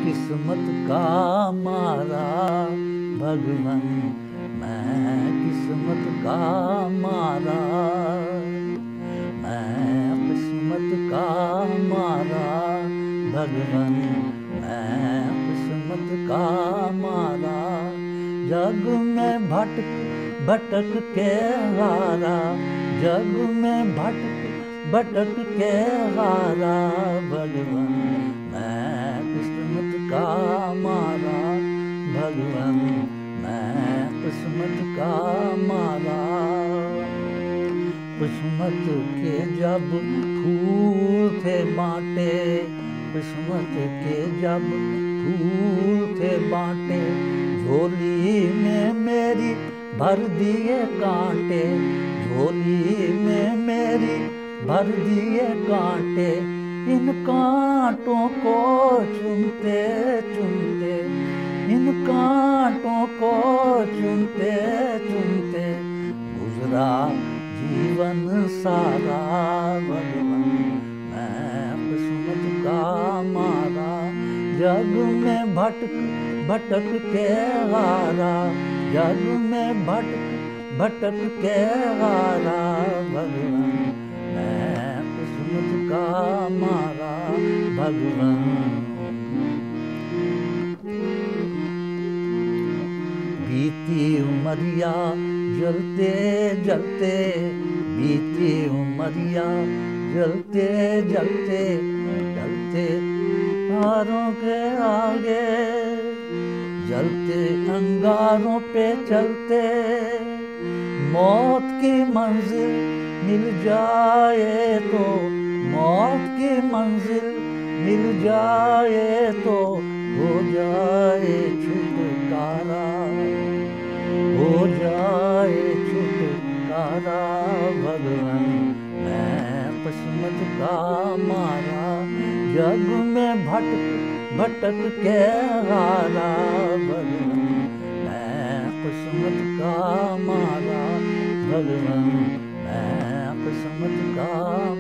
किस्मत का मारा भगवन, मैं किस्मत का मारा, मैं किस्मत का मारा भगवन, मैं किस्मत का मारा। जग में भटक के हारा, जग में भटक के हारा भगवन, मैं किस्मत का मारा भगवन, मैं किस्मत का मारा। किस्मत के जब फूल थे बांटे, किस्मत के जब फूल थे बांटे, झोली में मेरी भर दिए कांटे, झोली में मेरी भर दिए कांटे। इन कांटों को चुनते चुनते, इन कांटों को चुनते चुनते गुजरा जीवन सारा भगवन, मैं किस्मत का मारा। जग में भटक के हारा, जग में भटक के हारा भगवन, मैं किस्मत का मारा भगवन। बीती उमरिया जलते जलते, बीती उमरिया जलते जलते जलते तारों के आगे, जलते अंगारों पे चलते। मौत की मंजिल मिल जाए तो, मौत की मंजिल मिल जाए तो हो जाए छुटकारा, हो जाए छुटकारा भगवन, मैं किस्मत का मारा। जग में भटक के हारा भगवन, मैं किस्मत का मारा भगवन, मैं किस्मत का